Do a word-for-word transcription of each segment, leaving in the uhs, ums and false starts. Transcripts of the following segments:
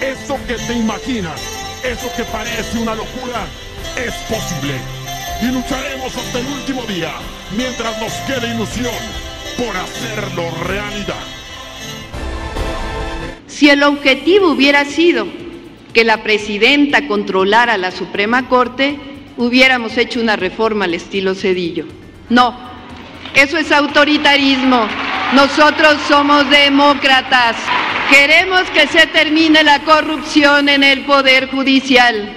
Eso que te imaginas, eso que parece una locura, es posible. Y lucharemos hasta el último día, mientras nos quede ilusión, por hacerlo realidad. Si el objetivo hubiera sido que la presidenta controlara la Suprema Corte, hubiéramos hecho una reforma al estilo Zedillo. No, eso es autoritarismo. Nosotros somos demócratas. Queremos que se termine la corrupción en el Poder Judicial.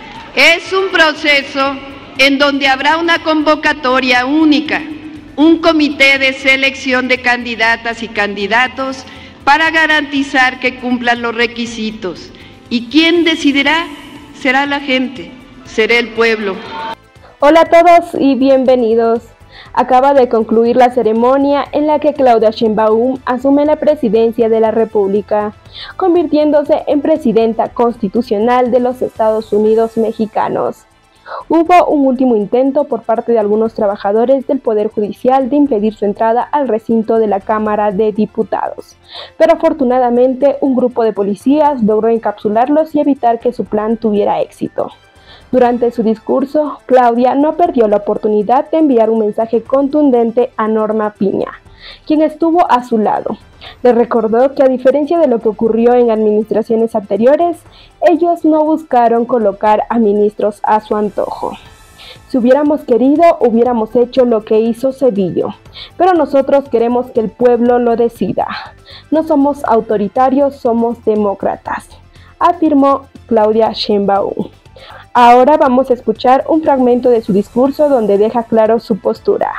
Es un proceso en donde habrá una convocatoria única, un comité de selección de candidatas y candidatos para garantizar que cumplan los requisitos. ¿Y quién decidirá? Será la gente, será el pueblo. Hola a todos y bienvenidos. Acaba de concluir la ceremonia en la que Claudia Sheinbaum asume la presidencia de la República, convirtiéndose en presidenta constitucional de los Estados Unidos mexicanos. Hubo un último intento por parte de algunos trabajadores del Poder Judicial de impedir su entrada al recinto de la Cámara de Diputados, pero afortunadamente un grupo de policías logró encapsularlos y evitar que su plan tuviera éxito. Durante su discurso, Claudia no perdió la oportunidad de enviar un mensaje contundente a Norma Piña, quien estuvo a su lado. Le recordó que a diferencia de lo que ocurrió en administraciones anteriores, ellos no buscaron colocar a ministros a su antojo. Si hubiéramos querido, hubiéramos hecho lo que hizo Zedillo, pero nosotros queremos que el pueblo lo decida. No somos autoritarios, somos demócratas, afirmó Claudia Sheinbaum. Ahora vamos a escuchar un fragmento de su discurso donde deja claro su postura.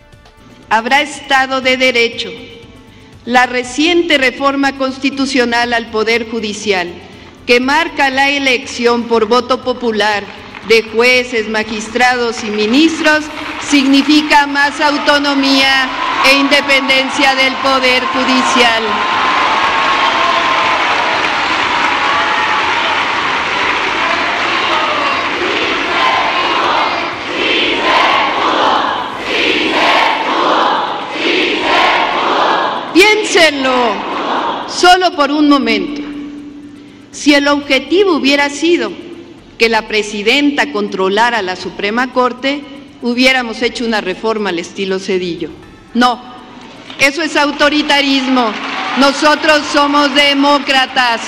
Habrá Estado de Derecho. La reciente reforma constitucional al Poder Judicial, que marca la elección por voto popular de jueces, magistrados y ministros, significa más autonomía e independencia del Poder Judicial. Piénsenlo, solo por un momento. Si el objetivo hubiera sido que la presidenta controlara la Suprema Corte, hubiéramos hecho una reforma al estilo Zedillo. No, eso es autoritarismo. Nosotros somos demócratas.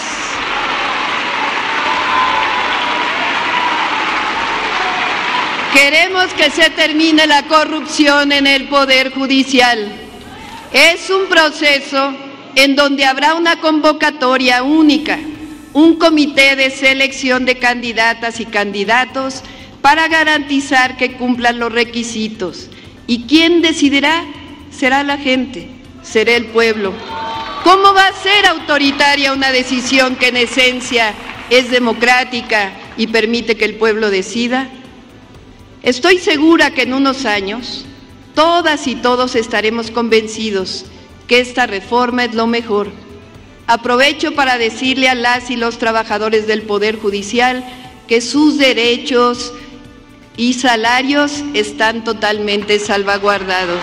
Queremos que se termine la corrupción en el Poder Judicial. Es un proceso en donde habrá una convocatoria única, un comité de selección de candidatas y candidatos para garantizar que cumplan los requisitos. ¿Y quién decidirá? Será la gente, será el pueblo. ¿Cómo va a ser autoritaria una decisión que en esencia es democrática y permite que el pueblo decida? Estoy segura que en unos años todas y todos estaremos convencidos que esta reforma es lo mejor. Aprovecho para decirle a las y los trabajadores del Poder Judicial que sus derechos y salarios están totalmente salvaguardados.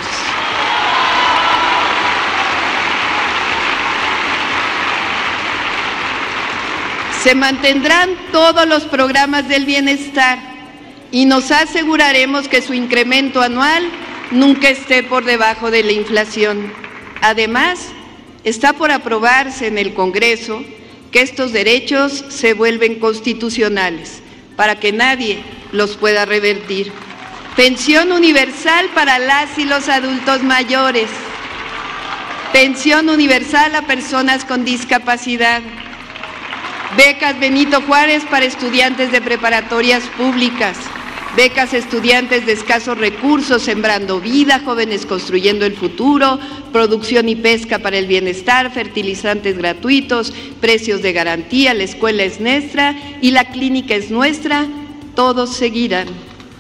Se mantendrán todos los programas del bienestar y nos aseguraremos que su incremento anual nunca esté por debajo de la inflación. Además, está por aprobarse en el Congreso que estos derechos se vuelven constitucionales para que nadie los pueda revertir. Pensión universal para las y los adultos mayores. Pensión universal a personas con discapacidad. Becas Benito Juárez para estudiantes de preparatorias públicas. Becas a estudiantes de escasos recursos, Sembrando Vida, Jóvenes Construyendo el Futuro, Producción y Pesca para el Bienestar, fertilizantes gratuitos, precios de garantía, la escuela es nuestra y la clínica es nuestra, todos seguirán.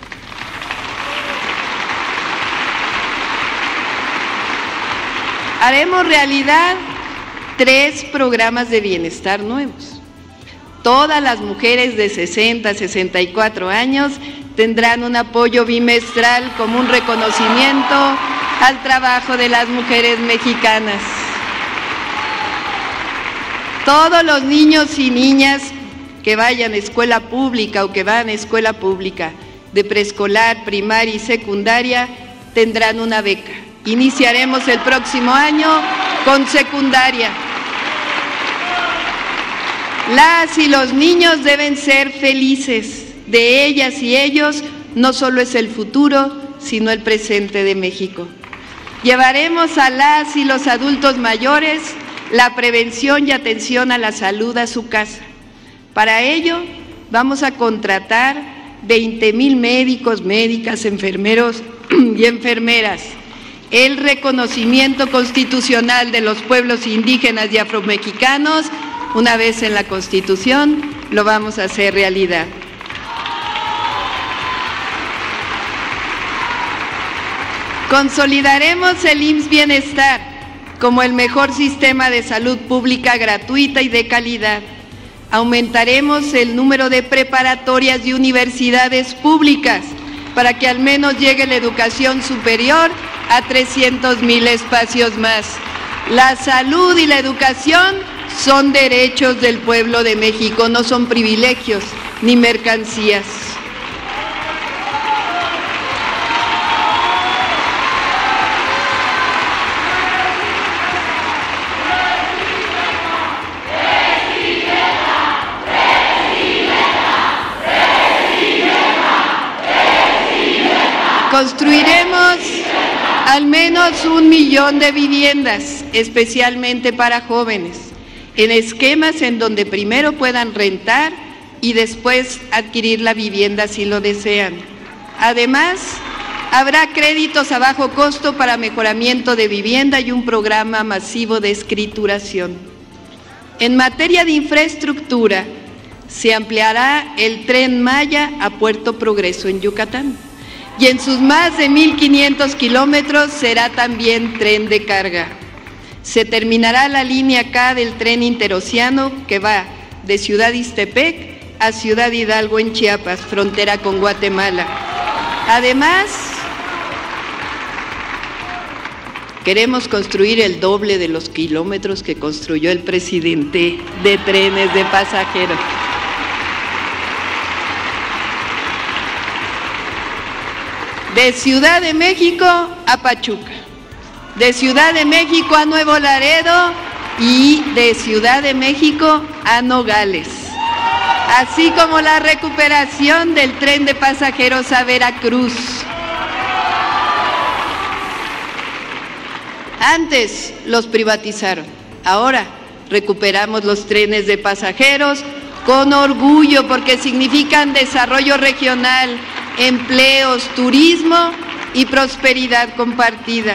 Haremos realidad tres programas de bienestar nuevos. Todas las mujeres de sesenta a sesenta y cuatro años tendrán un apoyo bimestral como un reconocimiento al trabajo de las mujeres mexicanas. Todos los niños y niñas que vayan a escuela pública o que van a escuela pública, de preescolar, primaria y secundaria, tendrán una beca. Iniciaremos el próximo año con secundaria. Las y los niños deben ser felices. De ellas y ellos no solo es el futuro, sino el presente de México. Llevaremos a las y los adultos mayores la prevención y atención a la salud a su casa. Para ello, vamos a contratar veinte mil médicos, médicas, enfermeros y enfermeras. El reconocimiento constitucional de los pueblos indígenas y afromexicanos, una vez en la Constitución, lo vamos a hacer realidad. Consolidaremos el I M S S Bienestar como el mejor sistema de salud pública gratuita y de calidad. Aumentaremos el número de preparatorias y universidades públicas para que al menos llegue la educación superior a trescientos mil espacios más. La salud y la educación son derechos del pueblo de México, no son privilegios ni mercancías. Construiremos al menos un millón de viviendas, especialmente para jóvenes, en esquemas en donde primero puedan rentar y después adquirir la vivienda si lo desean. Además, habrá créditos a bajo costo para mejoramiento de vivienda y un programa masivo de escrituración. En materia de infraestructura, se ampliará el Tren Maya a Puerto Progreso en Yucatán. Y en sus más de mil quinientos kilómetros será también tren de carga. Se terminará la línea K del tren interoceánico que va de Ciudad Ixtepec a Ciudad Hidalgo en Chiapas, frontera con Guatemala. Además, queremos construir el doble de los kilómetros que construyó el presidente de trenes de pasajeros. De Ciudad de México a Pachuca, de Ciudad de México a Nuevo Laredo y de Ciudad de México a Nogales, así como la recuperación del tren de pasajeros a Veracruz. Antes los privatizaron, ahora recuperamos los trenes de pasajeros con orgullo porque significan desarrollo regional, empleos, turismo y prosperidad compartida.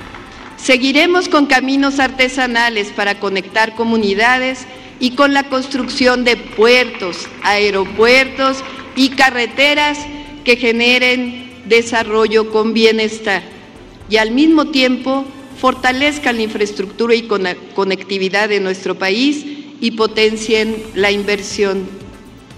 Seguiremos con caminos artesanales para conectar comunidades y con la construcción de puertos, aeropuertos y carreteras que generen desarrollo con bienestar y al mismo tiempo fortalezcan la infraestructura y conectividad de nuestro país y potencien la inversión.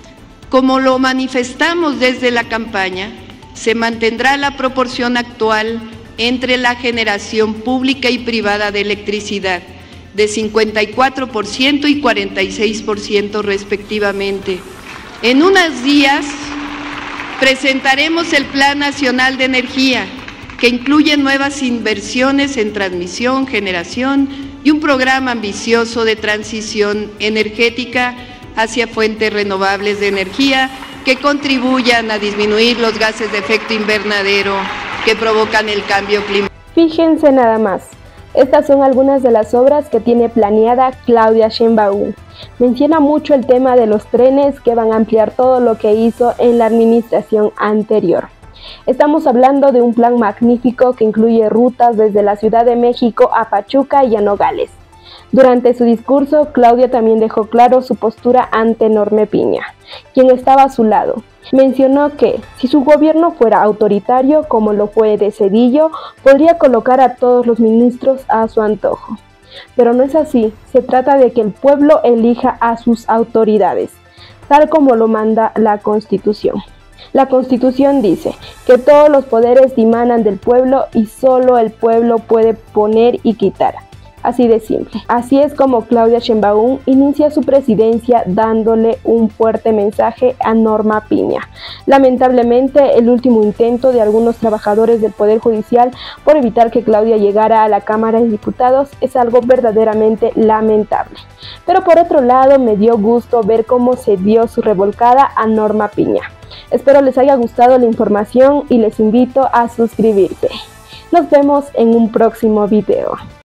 Como lo manifestamos desde la campaña, se mantendrá la proporción actual entre la generación pública y privada de electricidad, de cincuenta y cuatro por ciento y cuarenta y seis por ciento respectivamente. En unos días presentaremos el Plan Nacional de Energía, que incluye nuevas inversiones en transmisión, generación y un programa ambicioso de transición energética hacia fuentes renovables de energía que contribuyan a disminuir los gases de efecto invernadero que provocan el cambio climático. Fíjense nada más, estas son algunas de las obras que tiene planeada Claudia Sheinbaum. Menciona mucho el tema de los trenes que van a ampliar todo lo que hizo en la administración anterior. Estamos hablando de un plan magnífico que incluye rutas desde la Ciudad de México a Pachuca y a Nogales. Durante su discurso, Claudia también dejó claro su postura ante Norme Piña, quien estaba a su lado. Mencionó que, si su gobierno fuera autoritario, como lo fue de Zedillo, podría colocar a todos los ministros a su antojo. Pero no es así, se trata de que el pueblo elija a sus autoridades, tal como lo manda la Constitución. La Constitución dice que todos los poderes dimanan del pueblo y solo el pueblo puede poner y quitar. Así de simple. Así es como Claudia Sheinbaum inicia su presidencia dándole un fuerte mensaje a Norma Piña. Lamentablemente, el último intento de algunos trabajadores del Poder Judicial por evitar que Claudia llegara a la Cámara de Diputados es algo verdaderamente lamentable. Pero por otro lado, me dio gusto ver cómo se dio su revolcada a Norma Piña. Espero les haya gustado la información y les invito a suscribirse. Nos vemos en un próximo video.